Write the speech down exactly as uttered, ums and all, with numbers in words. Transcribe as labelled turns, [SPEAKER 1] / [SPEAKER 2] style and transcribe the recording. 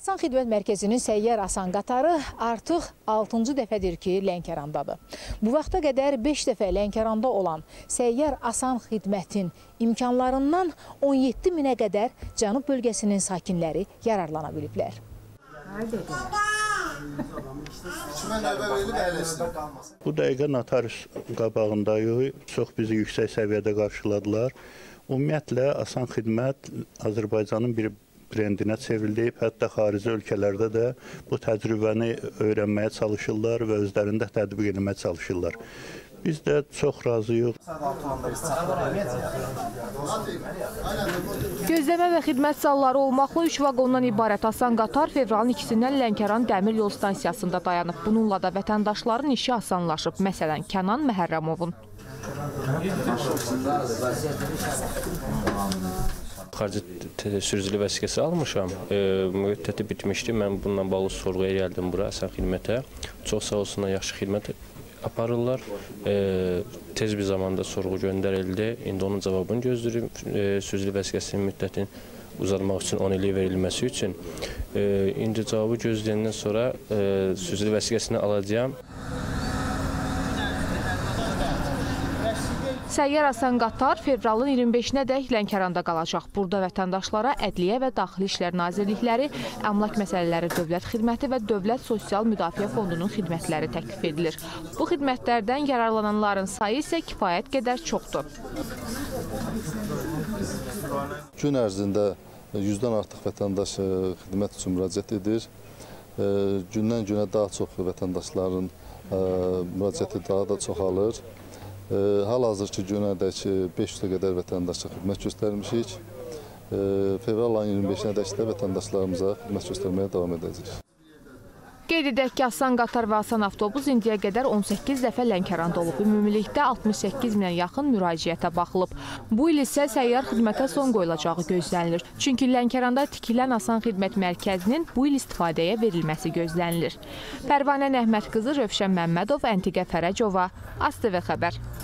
[SPEAKER 1] Asan Xidmət Mərkəzinin səyyar asan qatarı artıq altıncı dəfədir ki, Lənkərandadır. Bu vaxta qədər beş dəfə Lənkəranda olan səyyar asan xidmətin imkanlarından on yeddi minə qədər Cənub bölgəsinin sakinləri yararlana biliblər.
[SPEAKER 2] Bu dəqiqə notarius qabağındayıq. Çox bizi yüksək səviyyədə qarşıladılar. Ümumiyyətlə, asan xidmət Azərbaycanın bir brendinə çevrilib, hətta xarici ölkələrdə də bu təcrübəni öyrənməyə çalışırlar və özlərində tətbiq etməyə çalışırlar. Biz də çox razıyıq.
[SPEAKER 3] Gözləmə və xidmət zalları olmaqla üç vaqondan ibarət asan qatar fevralın ikisindən Lənkəran Dəmir Yol Stansiyasında dayanıb. Bununla da vətəndaşların işi asanlaşıb. Məsələn, Kənan Məhərrəmovun.
[SPEAKER 4] Xarici sürücülük vəsiqəsi almışam. E, müddəti bitmişdi. Mən bununla bağlı sorğuya gəldim bura, asan xidmətə. Çox sağ olsunlar, yaxşı xidmət aparırlar. E, tez bir zamanda sorğu göndərildi. İndi onun cavabını gözləyirim. E, sürücülük vəsiqəsinin müddətini uzatmaq üçün on illik verilməsi üçün. E, indi cavabı gözləyəndən sonra e, sürücülük vəsiqəsini alacağam.
[SPEAKER 3] Səyyar asan qatar fevralın iyirmi beşinə dək Lənkəranda qalacaq. Burada vətəndaşlara Ədliyyə və Daxili İşlər Nazirlikləri, Əmlak Məsələləri Dövlət Xidməti və Dövlət Sosial Müdafiə Fondunun xidmətləri təklif edilir. Bu xidmətlərdən yararlananların sayı isə kifayət qədər çoxdur.
[SPEAKER 5] Gün ərzində yüzdən artıq vətəndaş xidmət üçün müraciət edir. Gündən günə daha çox vətəndaşların müraciəti daha da çoxalır. Hal-hazırki günədək beş yüzə qədər vətəndaşa xidmət göstərmişik. Fevral ayının iyirmi beşinə dək də vətəndaşlarımıza xidmət göstərməyə davam edəcəyik.
[SPEAKER 3] Qeyd edək ki, asan qatar və asan avtobus indiyə qədər on səkkiz dəfə Lənkəranda olub. Ümumilikdə altmış səkkiz minə yaxın müraciətə baxılıb. Bu il isə səyyar xidmətə son qoyulacağı gözlənilir. Çünki Lənkəranda tikilən asan xidmət mərkəzinin bu il istifadəyə verilməsi gözlənilir. Pərvanə Nəhmət qızı, Rövşən Məmmədov, Əntiqə Fərəcova, AzTV xəbər.